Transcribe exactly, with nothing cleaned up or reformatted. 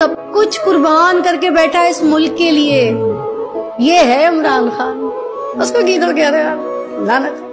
सब कुछ कुर्बान करके बैठा है इस मुल्क के लिए। ये है इमरान खान। उसको की तो कह रहे यार लानत।